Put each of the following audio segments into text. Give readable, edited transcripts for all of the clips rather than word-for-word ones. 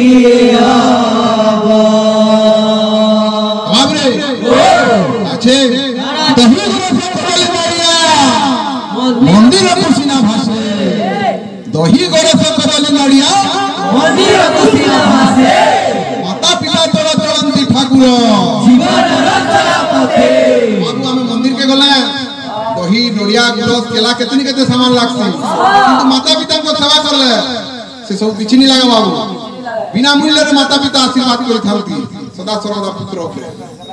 बाबरे अच्छे दही मंदिर कुसिना भाषे दही गरस करले नड़िया मंदिर कुसिना भाषे माता पिता तोरा चलंती ठाकुर जीवन रचना पथे बाबू हम मंदिर के गले दही नड़िया गरस केला केतनी केते सामान लागसी किंतु माता पिता को सेवा करले से सब किछि नहीं लागा बाबू बिना मूल्य रे माता पिता आशीर्वाद करि थाउती सदा सर्वदा पुत्र उपरे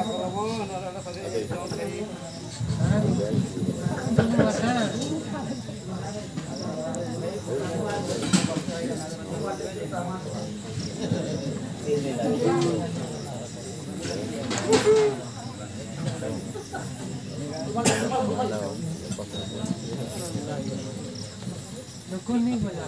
नहीं बजा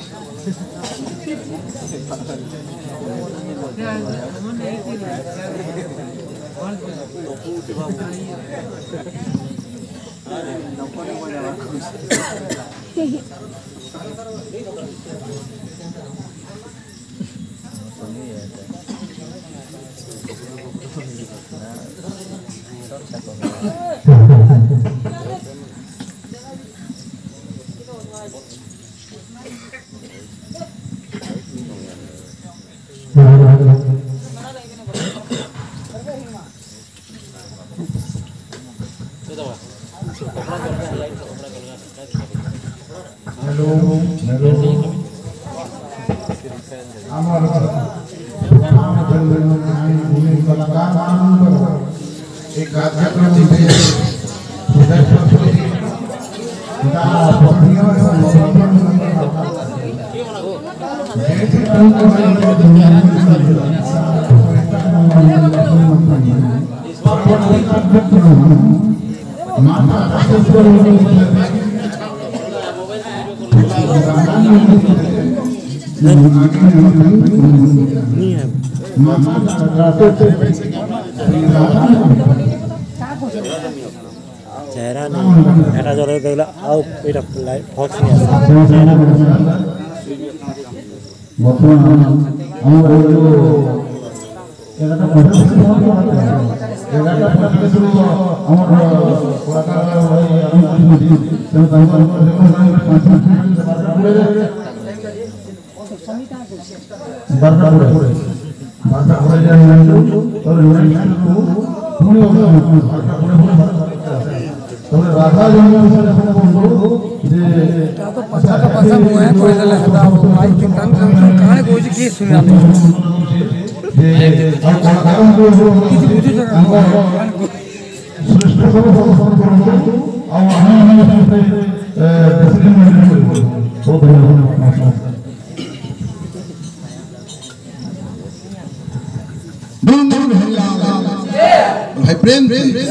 चेहरा नहीं एटा जरे देला आउ एटा फक्स नहीं आसे चेहरा वर्तमान हमर जो एटा हमर कलाकार भाई राधा जन्म जे तो पछा का पछा मुए कोई ले हता माइक के कान कहां कोई के सुने आप जे और कलाकारों को किसी बुझे जगह श्रेष्ठ को और हम से डिसिप्लिन में बहुत धन्यवाद भाई प्रेम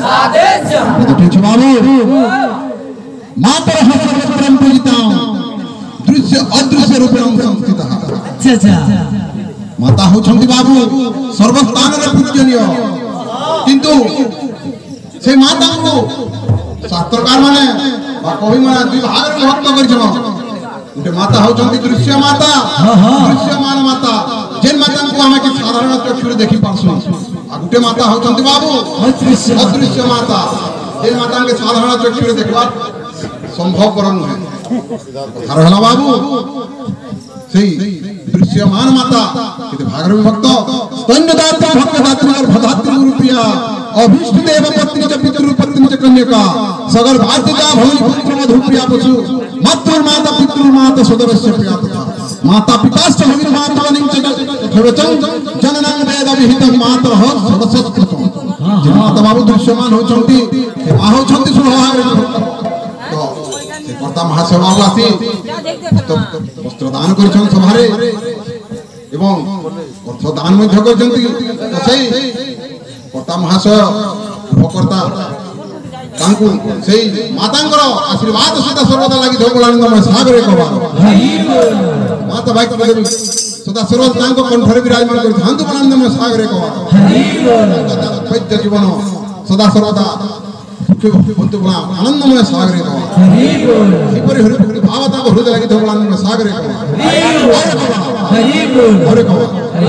माता परम पूजिता दृश्य अदृश्य रूपे संस्थिता अच्छा माता होछंती बाबू सर्वस्थान रे पूजनीय किंतु से माता को शास्त्रकार माने बा कवि माने दुई भाग रे भक्त करछन उटे माता होछंती दृश्य माता दृश्यमान माता जेन माता को हमें कि साधारण चक्षुरे देखि पासु आ गुटे माता होछंती बाबू अदृश्य माता जेन माता के साधारण चक्षुरे देखबा संभव परम है हर हला बाबू सही दृश्यमान माता किते भागर विभक्त स्तन्यदात्री भक्तदात्री और भदात्री रूपिया अभीष्ट देव पत्नी च पितृ पत्नी च कन्यका सगर भातिका भवि पुत्र मधुप्रिया पशु मातृ माता पितृ माता सदरस्य प्रिया तथा माता पिताश्च भविर्मातृवनिं च खवचं जननं वेद विहितं मातरः सदसत्कृतं जे माता बाबू दृश्यमान होचंती आ होचंती सुभावे तो से कर्ता महासेवा आसी वस्त्र दान करछन सभारे एवं अर्थ दान मध्य करछंती तो सही कर्ता महाशय उपकर्ता तांकु सेई मातांकर आशीर्वाद सदा सर्वदा लागि धोगलानंदमय सागरे कबा माता भाई को सदा सर्वदा तांको कंठरे विराजमान करि धांतु आनंदमय सागरे कबा वैद्य जीवन सदा सर्वदा बंतु बड़ा आनंदमय सागरे कवा इपरि हरि भक्ति भाव ता हृदय लगी तो बड़ा आनंदमय सागरे कवा हरि बोल हरि कवा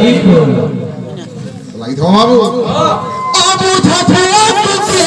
लगी तो बाबू आबू थाथे तुझे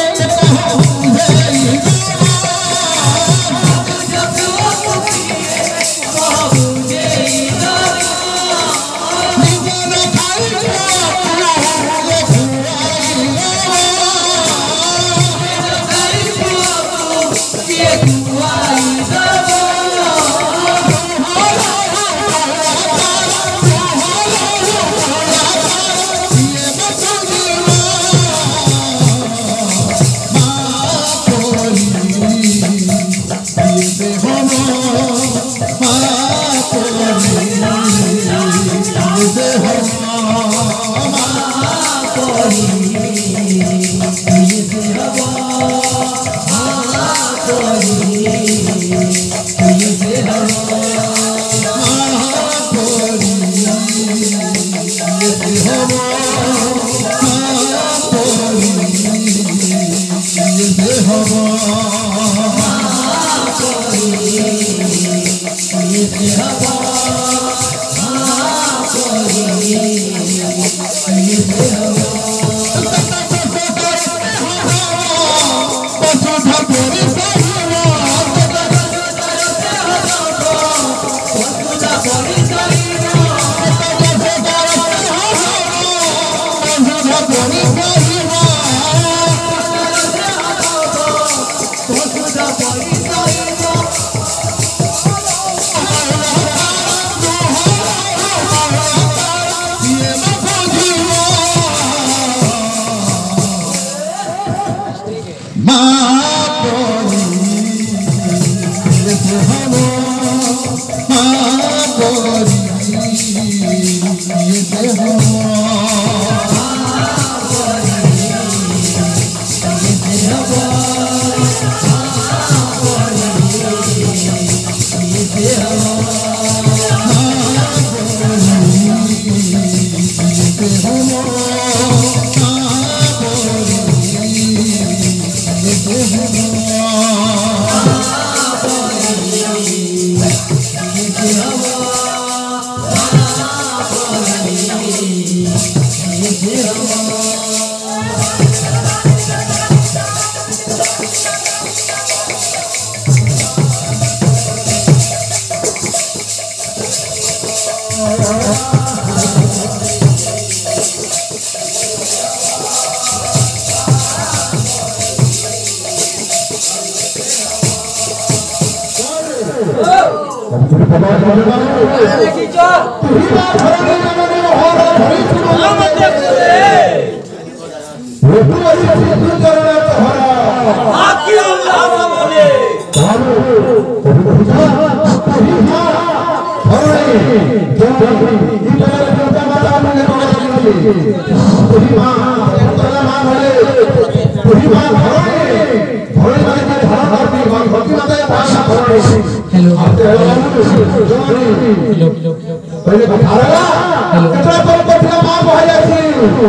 पहले बता रहा कितना पर पठना मां भाई आसी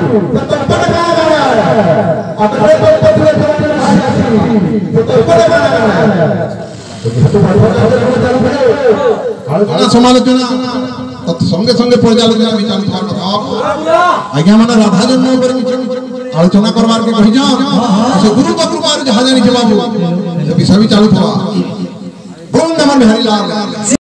तो पर का गाना अपने पर पठले पर भाई आसी तो पर का गाना तो गाना समालोचना तत् संगे संगे पर्यालोचना विचार विचार कथा आज्ञा माने राधा जन्म पर आलोचना करवार के कहि जा से गुरु का कृपा जहां जानी के बाबू विषय भी चालू था बोल नमन बिहारी लाल